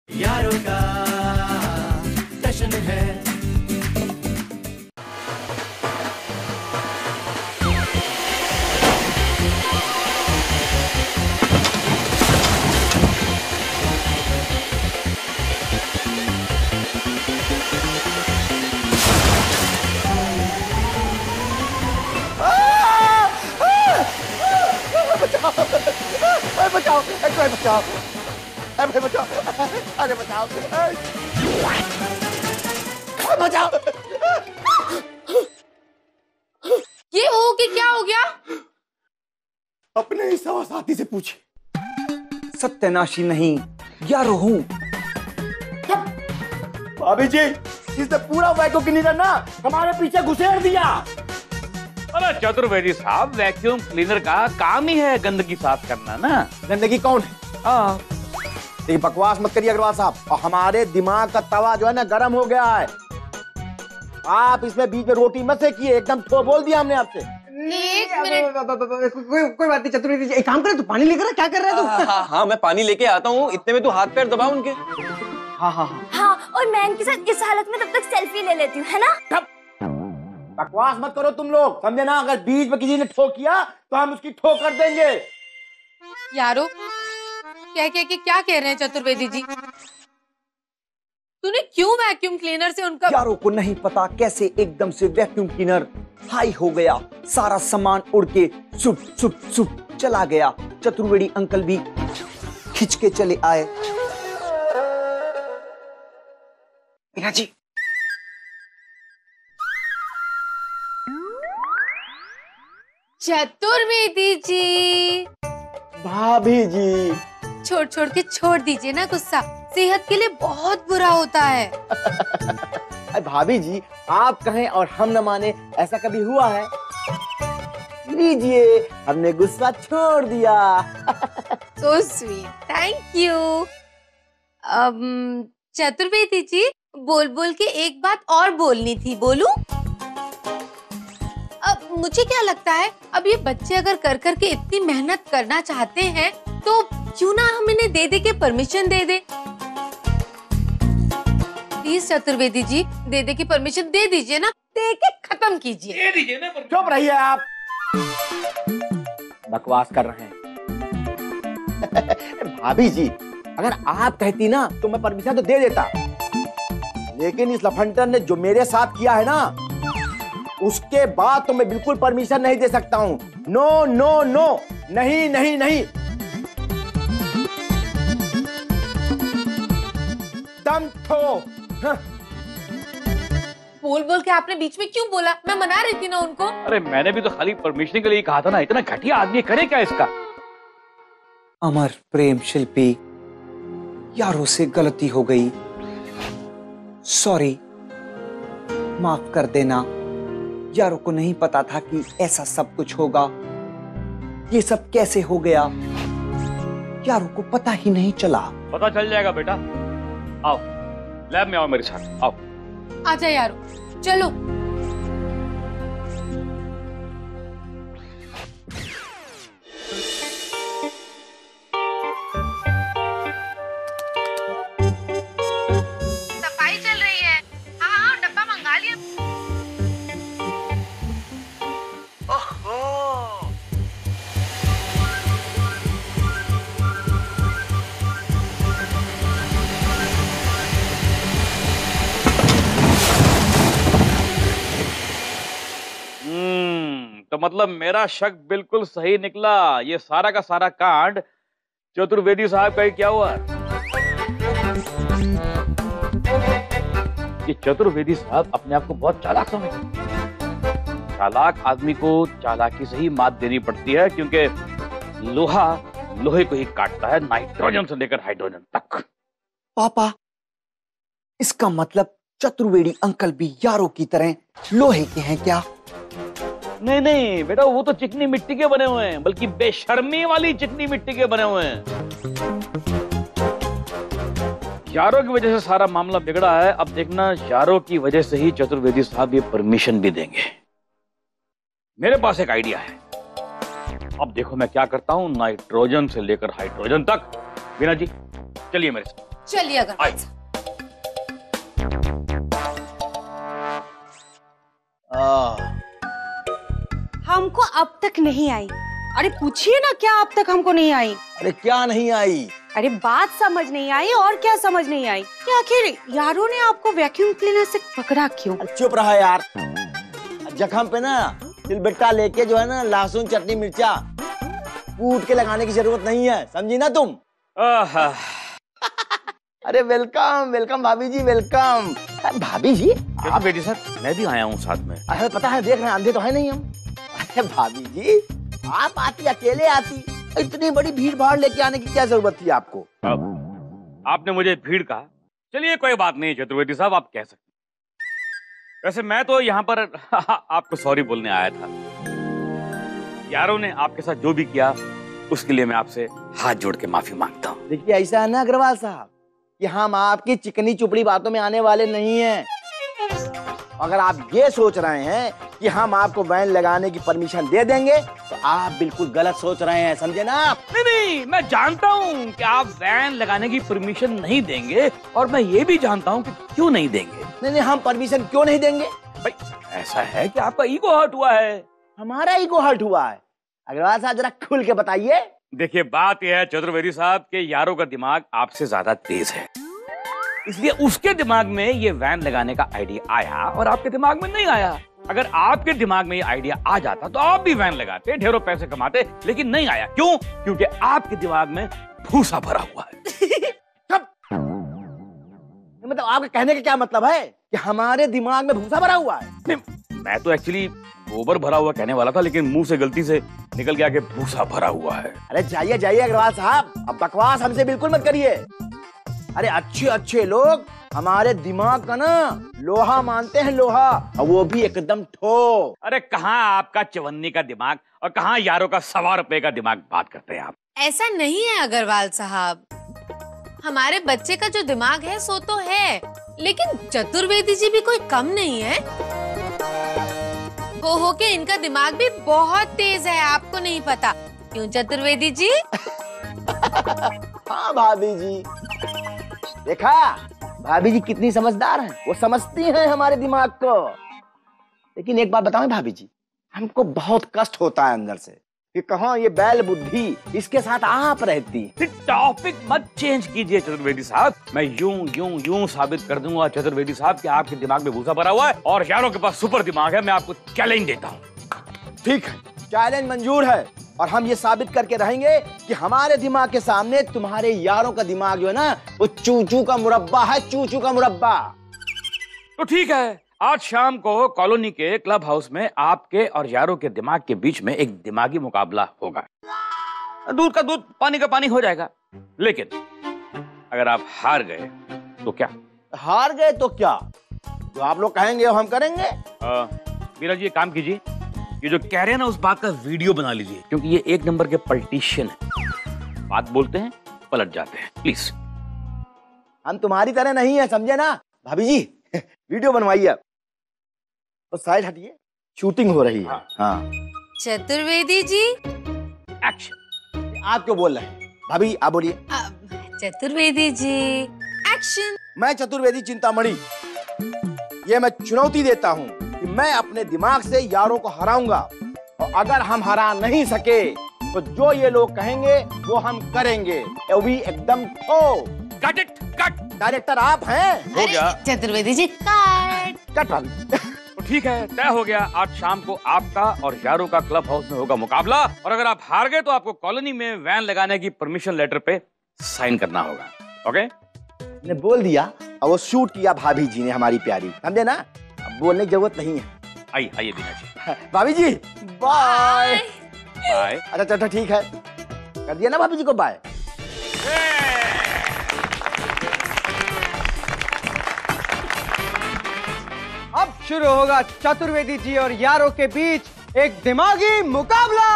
यारों का जश्न है। बचाओ, बचाओ, बचाओ, अरे बचाओ, अरे बचाओ, बचाओ। ये हो कि क्या हो गया? अपने ही सवा साथी से पूछे। सत्यनाशी नहीं, यारो हूं। भाभी जी, इसने पूरा वैक्यूम क्लीनर ना हमारे पीछे घुसेड़ दिया। अरे चतुर्वेदी साहब, वैक्यूम क्लीनर का काम ही है गंदगी साफ करना ना। गंदगी कौन है? हाँ, देखिए बकवास मत करिए अग्रवाल साहब, और हमारे दिमाग का तवा जो है ना गर्म हो गया है। आप इसमें बीच में रोटी मत सेकिए, एकदम ठो बोल दिया हमने आपसे। एक मिनट, कोई बात नहीं चतुर्वेदी जी, एक काम करे, तू पानी लेकर आ, क्या कर रहा है तू? हाँ, मैं पानी लेके आता हूँ, इतने में तू हाथ पैर दबा उनके। हाँ, और मैं इनके साथ इस हालत में तब तक सेल्फी ले लेती हूँ, है ना? बकवास मत करो तुम लोग, समझे ना? अगर बीच में किसी ने ठोक किया तो हम उसकी ठोक कर देंगे। यारो क्या कह रहे हैं चतुर्वेदी जी? तूने क्यों वैक्यूम क्लीनर से उनका? यारों को नहीं पता कैसे एकदम से वैक्यूम क्लीनर हाई हो गया, सारा सामान उड़ के सुप सुप सुप चला गया। चतुर्वेदी अंकल भी खिंच के चले आए। मीना जी, चतुर्वेदी जी, भाभी जी, छोड़ के छोड़ दीजिए ना गुस्सा, सेहत के लिए बहुत बुरा होता है। अरे भाभी जी, आप कहें और हम न माने, ऐसा कभी हुआ है? लीजिए, हमने गुस्सा छोड़ दिया। So sweet, thank you। Chaturvedi ji, बोल बोल के एक बात और बोलनी थी, बोलूं? अब मुझे क्या लगता है, अब ये बच्चे अगर कर कर के इतनी मेहनत करना चाहते हैं तो क्यों ना हम इन्हें दे दे के परमिशन दे दे। प्लीज चतुर्वेदी जी, दे दे के परमिशन दे दीजिए ना, दे के खत्म कीजिए। दे दीजिए ना। चुप रहिए आप, बकवास कर रहे हैं। भाभी जी, अगर आप कहती ना तो मैं परमिशन तो दे देता, लेकिन इस लफंटर ने जो मेरे साथ किया है ना, उसके बाद तो मैं बिल्कुल परमिशन नहीं दे सकता हूँ। नो नो नो, नहीं नहीं नहीं। दम थो। हाँ। बोल बोल के आपने बीच में क्यों बोला? मैं मना रही थी ना उनको। अरे मैंने भी तो खाली परमिशन के लिए कहा था ना, इतना घटिया आदमी करे क्या इसका? अमर प्रेम शिल्पी, यारों से गलती हो गई, सॉरी, माफ कर देना। यारों को नहीं पता था कि ऐसा सब कुछ होगा, ये सब कैसे हो गया, यारों को पता ही नहीं चला। पता चल जाएगा बेटा, आओ लैब में आओ मेरे साथ, आओ। आजा यारो, चलो। सफाई चल रही है। हाँ, डब्बा मंगा लिया। तो मतलब मेरा शक बिल्कुल सही निकला। ये सारा का सारा कांड चतुर्वेदी साहब का ही क्या हुआ? ये चतुर्वेदी साहब अपने आप को बहुत चालाक समझते। चालाक आदमी को चालाकी से ही मात देनी पड़ती है, क्योंकि लोहा लोहे को ही काटता है, नाइट्रोजन से लेकर हाइड्रोजन तक। पापा, इसका मतलब चतुर्वेदी अंकल भी यारों की तरह लोहे के हैं क्या? नहीं नहीं बेटा, वो तो चिकनी मिट्टी के बने हुए हैं, बल्कि बेशर्मी वाली चिकनी मिट्टी के बने हुए हैं। यारों की वजह से सारा मामला बिगड़ा है। अब देखना, यारों की वजह से ही चतुर्वेदी साहब ये परमिशन भी देंगे। मेरे पास एक आइडिया है। अब देखो मैं क्या करता हूं, नाइट्रोजन से लेकर हाइड्रोजन तक। वीना जी चलिए मेरे साथ। चलिए अग्रवाल साहब। हमको अब तक नहीं आई। अरे पूछिए ना, क्या अब तक हमको नहीं आई? अरे क्या नहीं आई? अरे बात समझ नहीं आई और क्या समझ नहीं आई कि आखिर यारों ने आपको वैक्यूम क्लीनर से पकड़ा क्यों? चुप रहा यार। जख्म पे ना सिलबट्टा लेके जो है ना लहसुन चटनी मिर्चा कूट के लगाने की जरूरत नहीं है, समझी ना तुम? अरे वेलकम वेलकम भाभी जी, वेलकम। भाभी जी आप बेटी सर, मैं भी आया हूँ साथ में। अरे पता है, देख रहे हैं अंधे तो है नहीं हम। अरे भाभी जी आप आती अकेले आती, इतनी बड़ी भीड़ भाड़ लेके आने की क्या जरूरत थी आपको? आपने मुझे भीड़ कहा, चलिए कोई बात नहीं चतुर्वेदी साहब, आप कह सकते। वैसे मैं तो यहाँ पर आपको सॉरी बोलने आया था। यारों ने आपके साथ जो भी किया उसके लिए मैं आपसे हाथ जोड़ के माफी मांगता हूँ। देखिए ऐसा है ना अग्रवाल साहब कि हम आपकी चिकनी चुपड़ी बातों में आने वाले नहीं हैं। अगर आप ये सोच रहे हैं कि हम आपको वैन लगाने की परमिशन दे देंगे तो आप बिल्कुल गलत सोच रहे हैं, समझे ना आप? नहीं, मैं जानता हूँ कि आप वैन लगाने की परमिशन नहीं देंगे और मैं ये भी जानता हूँ कि क्यों नहीं देंगे। नहीं, हम परमिशन क्यों नहीं देंगे? भाई ऐसा है कि आपका ईगो हर्ट हुआ है। हमारा ईगो हर्ट हुआ है? अग्रवाल साहब जरा खुल के बताइए। देखिए बात यह है चतुर्वेदी साहब के यारों का दिमाग आपसे ज्यादा तेज है, इसलिए उसके दिमाग में ये वैन लगाने का आइडिया आया और आपके दिमाग में नहीं आया। अगर आपके दिमाग में ये आइडिया आ जाता तो आप भी वैन लगाते, ढेरों पैसे कमाते, लेकिन नहीं आया। क्यों? क्योंकि आपके दिमाग में भूसा भरा हुआ है। मतलब आपके कहने का क्या मतलब है कि हमारे दिमाग में भूसा भरा हुआ है? नहीं, मैं तो एक्चुअली गोबर भरा हुआ कहने वाला था, लेकिन मुंह से गलती से निकल गया कि भूसा भरा हुआ है। अरे जाइए जाइए अग्रवाल साहब, अब बकवास हमसे बिल्कुल मत करिए। अरे अच्छे अच्छे लोग हमारे दिमाग का ना लोहा मानते हैं, लोहा, और वो भी एकदम ठो। अरे कहाँ आपका चवन्नी का दिमाग और कहाँ यारों का 100 रुपए का दिमाग बात करते हैं आप। ऐसा नहीं है अग्रवाल साहब, हमारे बच्चे का जो दिमाग है सो तो है, लेकिन चतुर्वेदी जी भी कोई कम नहीं है। हो के इनका दिमाग भी बहुत तेज है, आपको नहीं पता। क्यों चतुर्वेदी जी? हाँ भाभी जी, देखा भाभी जी कितनी समझदार हैं, वो समझती हैं हमारे दिमाग को। लेकिन एक बात बताऊं भाभी जी, हमको बहुत कष्ट होता है अंदर से कि कहाँ ये बैल बुद्धि इसके साथ आप रहती। टॉपिक मत चेंज कीजिए चतुर्वेदी साहब, मैं यूं साबित कर दूंगा चतुर्वेदी साहब कि आपके दिमाग में भूसा भरा हुआ है और यारों के पास सुपर दिमाग है। मैं आपको चैलेंज देता हूँ। ठीक है, चैलेंज मंजूर है और हम ये साबित करके रहेंगे कि हमारे दिमाग के सामने तुम्हारे यारों का दिमाग जो है ना वो चूचू का मुरब्बा है, चूचू का मुरब्बा। तो ठीक है, आज शाम को कॉलोनी के क्लब हाउस में आपके और यारों के दिमाग के बीच में एक दिमागी मुकाबला होगा। दूध का दूध पानी का पानी हो जाएगा, लेकिन अगर आप हार गए तो क्या? हार गए तो क्या? जो आप लोग कहेंगे वो हम करेंगे। मीरा जी एक काम कीजिए, ये जो कह रहे हैं ना उस बात का वीडियो बना लीजिए, क्योंकि ये 1 नंबर के पॉलिटिशियन है, बात बोलते हैं पलट जाते हैं। प्लीज। हम तुम्हारी तरह नहीं है, समझे ना भाभी जी? वीडियो बनवाइए, तो साइड हटिए, शूटिंग हो रही है। हाँ चतुर्वेदी जी एक्शन। आप क्यों बोल रहे हैं? भाभी आप बोलिए। चतुर्वेदी जी एक्शन। मैं चतुर्वेदी चिंतामणि ये मैं चुनौती देता हूँ कि मैं अपने दिमाग से यारों को हराऊंगा, और अगर हम हरा नहीं सके तो जो ये लोग कहेंगे वो हम करेंगे, वो भी एकदम ठो। Cut it, cut. डायरेक्टर आप हैं? हो गया चतुर्वेदी जी कट। कट भाभी। तो ठीक है, तय हो गया। आज शाम को आपका और यारों का क्लब हाउस में होगा मुकाबला, और अगर आप हार गए तो आपको कॉलोनी में वैन लगाने की परमिशन लेटर पे साइन करना होगा। ओके? ने बोल दिया और वो शूट किया भाभी जी ने, हमारी प्यारी, समझे ना? अब बोलने की जरूरत नहीं है। आइए बीना जी। भाभी जी बाय। बाय। अच्छा ठीक है, कर दिया ना भाभी जी को बाय। अब शुरू होगा चतुर्वेदी जी और यारों के बीच एक दिमागी मुकाबला।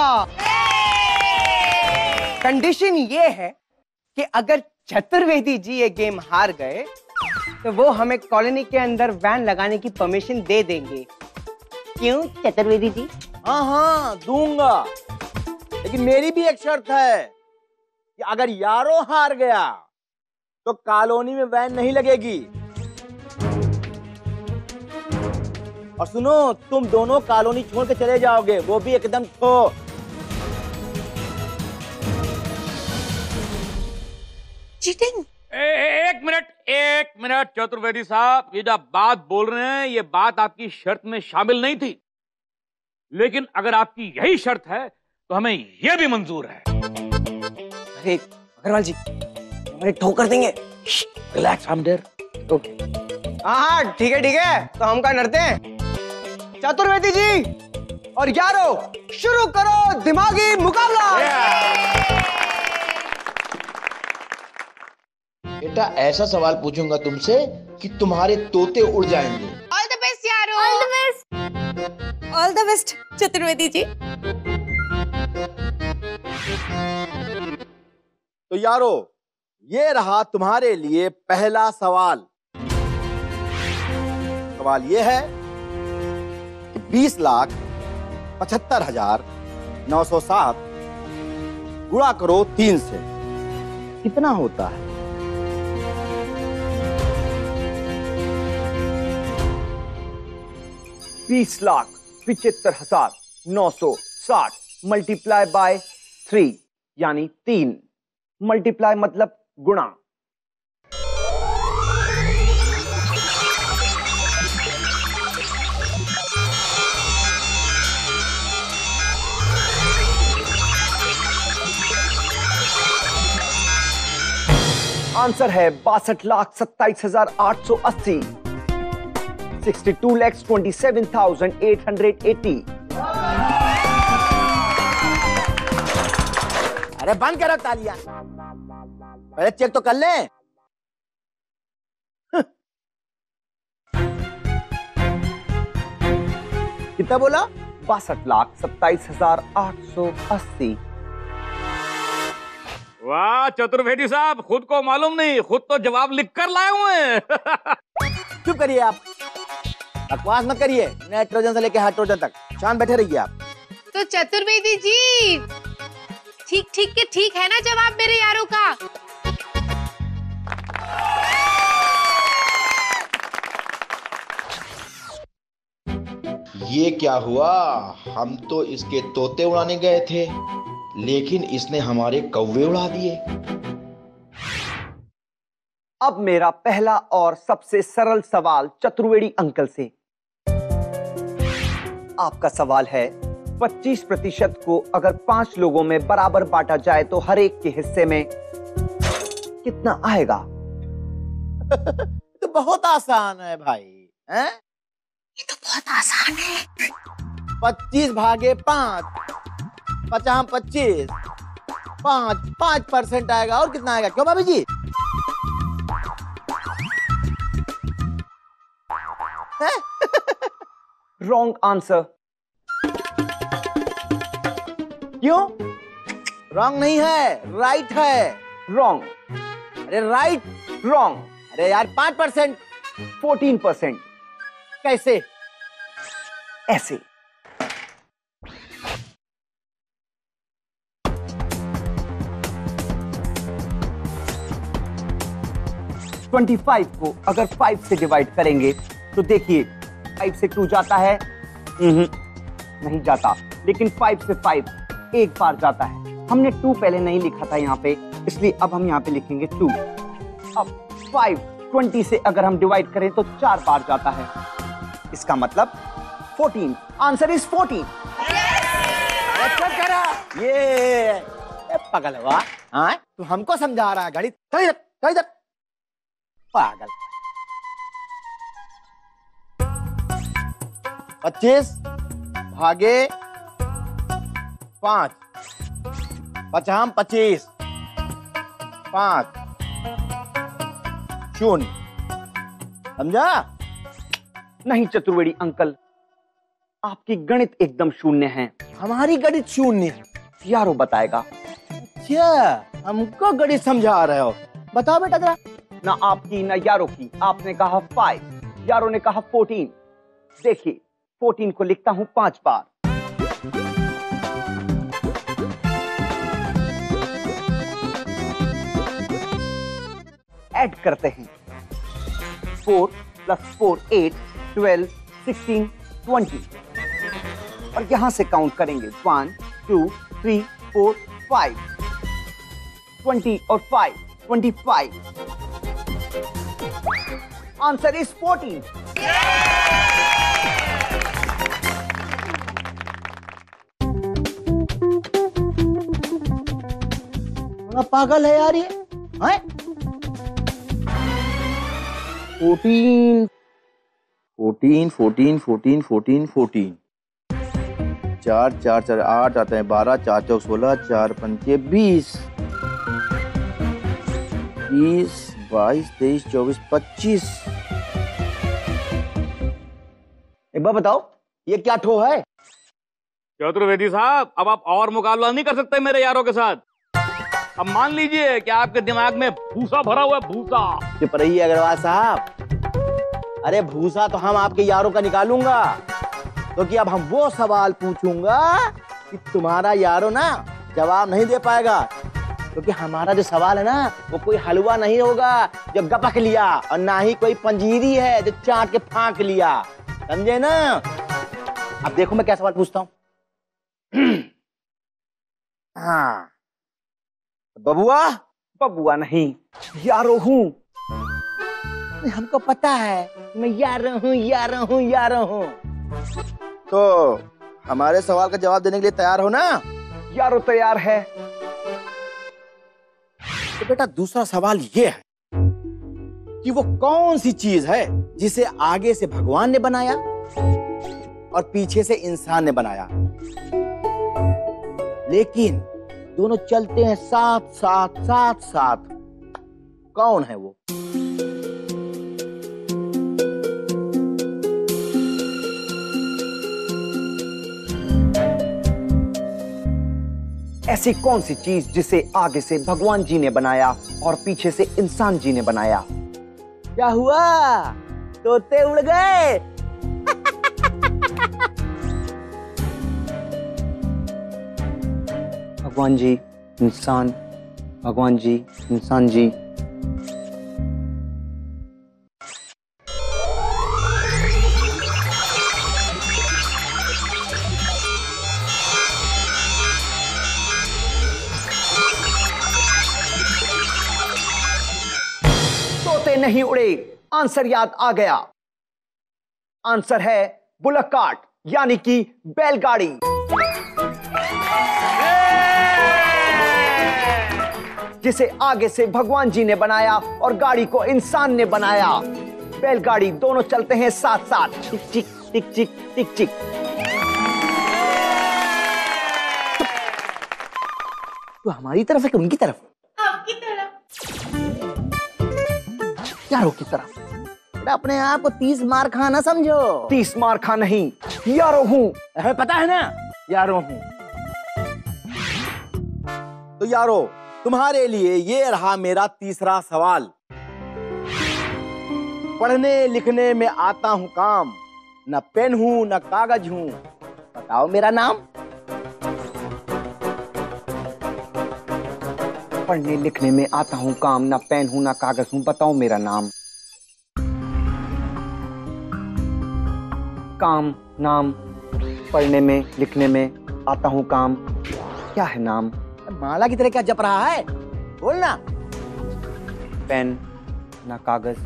कंडीशन ये है कि अगर चतुर्वेदी जी ये गेम हार गए तो वो हमें कॉलोनी के अंदर वैन लगाने की परमिशन दे देंगे। क्यों चतुर्वेदी जी? हाँ दूंगा, लेकिन मेरी भी एक शर्त है कि अगर यारों हार गया तो कॉलोनी में वैन नहीं लगेगी। और सुनो, तुम दोनों कॉलोनी छोड़ के चले जाओगे, वो भी एकदम ठो। चीटिंग। एक मिनट चतुर्वेदी साहब, ये जो आप बात बोल रहे हैं ये बात आपकी शर्त में शामिल नहीं थी, लेकिन अगर आपकी यही शर्त है तो हमें यह भी मंजूर है। अरे अग्रवाल जी, हमारे ठोकर देंगे। रिलैक्स हमदेर। ओके। हाँ ठीक है, तो हम क्या डरते हैं। चतुर्वेदी जी और यारो, शुरू करो दिमागी मुकाबला। बेटा ऐसा सवाल पूछूंगा तुमसे कि तुम्हारे तोते उड़ जाएंगे। ऑल द बेस्ट यारो। All the best. All the best Chaturvedi ji. तो यारो, ये रहा तुम्हारे लिए पहला सवाल। सवाल ये है कि 20,75,907 गुणा करो 3 से, कितना होता है? बीस 20,75,960 मल्टीप्लाई बाय 3 यानी 3। मल्टीप्लाई मतलब गुणा। आंसर है 62,27,880। 62,27,880। अरे बंद करो तालियां, पहले चेक तो कर लें। कितना बोला? 62,27,880। वाह चतुर्वेदी साहब, खुद को मालूम नहीं, खुद तो जवाब लिख कर लाए हुए हैं। चुप करिए आप, बकवास मत करिए। नाइट्रोजन से लेकर हाइड्रोजन तक शांत बैठे रहिए आप। तो चतुर्वेदी जी, ठीक है ना जवाब मेरे यारों का? ये क्या हुआ, हम तो इसके तोते उड़ाने गए थे लेकिन इसने हमारे कौवे उड़ा दिए। अब मेरा पहला और सबसे सरल सवाल चतुर्वेदी अंकल से। आपका सवाल है 25% को अगर 5 लोगों में बराबर बांटा जाए तो हर एक के हिस्से में कितना आएगा? तो बहुत आसान है भाई, हैं? ये तो बहुत आसान है। 25 भागे 5, 50 25, 5% आएगा। और कितना आएगा? क्यों भाभी जी? Wrong answer. क्यों? रॉन्ग नहीं है, राइट है। रॉन्ग। अरे राइट। रॉन्ग। अरे यार 5%। 14%। कैसे? ऐसे। $25 को अगर 5 से डिवाइड करेंगे तो देखिए 5 से 2 जाता है, नहीं जाता, लेकिन 5 से 5 एक बार जाता है। हमने 2 पहले नहीं लिखा था यहाँ पे, इसलिए अब हम यहाँ पे लिखेंगे 2। अब 5 20 से अगर हम डिवाइड करें तो 4 बार जाता है, इसका मतलब 14। Answer is 14। अच्छा करा ये पागल हुआ। हाँ, तू हमको समझा रहा है गणित? चल इधर पागल। 25 भागे 5, 50 25, 5 0। समझा? नहीं चतुर्वेदी अंकल, आपकी गणित एकदम शून्य है। हमारी गणित शून्य? यारो बताएगा। क्या हमको गणित समझा रहे हो? बताओ बेटा जरा। ना आपकी ना यारो की। आपने कहा 5, यारो ने कहा 14। देखिए 14 को लिखता हूं 5 बार। ऐड करते हैं। 4 + 4 8 12 16 20 और यहां से काउंट करेंगे 1 2 3 4 5 20 और 5 25। Answer is 14। पागल है यार ये, हैं? 14 14 14 14 14 14 4 4 4 8 आते हैं 12 4 4 16 4 5 20 20 22 23 24 25। एक बार बताओ ये क्या ठो है? चतुर्वेदी साहब, अब आप और मुकाबला नहीं कर सकते मेरे यारों के साथ। अब मान लीजिए कि आपके दिमाग में भूसा भरा हुआ है, भूसा। चुप रहिए अग्रवाल साहब। अरे भूसा तो हम आपके यारों का निकालूंगा, क्योंकि अब हम वो सवाल पूछूंगा कि तुम्हारा यारो ना जवाब नहीं दे पाएगा, क्योंकि हमारा जो सवाल है ना वो कोई हलवा नहीं होगा जो गपक लिया, और ना ही कोई पंजीरी है जो चाट के फांक लिया, समझे ना? अब देखो मैं क्या सवाल पूछता हूँ। हाँ बबुआ। बबुआ नहीं, यारो हूं। हमको पता है मैं यारो हूँ यारो हूँ यारो हूँ। तो हमारे सवाल का जवाब देने के लिए तैयार हो ना? यारो तैयार है। तो बेटा दूसरा सवाल ये है कि वो कौन सी चीज है जिसे आगे से भगवान ने बनाया और पीछे से इंसान ने बनाया, लेकिन दोनों चलते हैं साथ साथ साथ साथ। कौन है वो? ऐसी कौन सी चीज जिसे आगे से भगवान जी ने बनाया और पीछे से इंसान जी ने बनाया? क्या हुआ? तोते उड़ गए? भगवान जी इंसान, भगवान जी इंसान जी। तोते नहीं उड़े, आंसर याद आ गया। आंसर है बुलक कार्ट, यानी कि बैलगाड़ी। जिसे आगे से भगवान जी ने बनाया और गाड़ी को इंसान ने बनाया। बैलगाड़ी दोनों चलते हैं साथ साथ, टिक टिक टिक टिक टिक टिक। तो हमारी तरफ है कि उनकी तरफ? आपकी तरफ। यारों की तरफ। बेटा अपने आप को 30 मार खा ना समझो। 30 मार खा नहीं, यारो हूं। हमें पता है ना यारो हूं। तो यारो तुम्हारे लिए ये रहा मेरा तीसरा सवाल। पढ़ने लिखने में आता हूं काम, न पेन हूं न कागज हूं, बताओ मेरा नाम। पढ़ने लिखने में आता हूं काम, ना पेन हूं ना कागज हूं, बताओ मेरा नाम। काम, नाम, पढ़ने में लिखने में आता हूं काम, क्या है नाम? माला की तरह क्या जप रहा है, बोल ना। पेन ना कागज।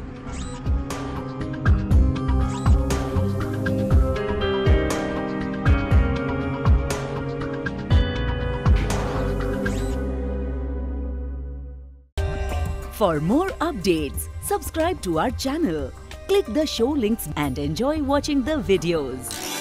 For more updates, subscribe to our channel, click the show links and enjoy watching the videos.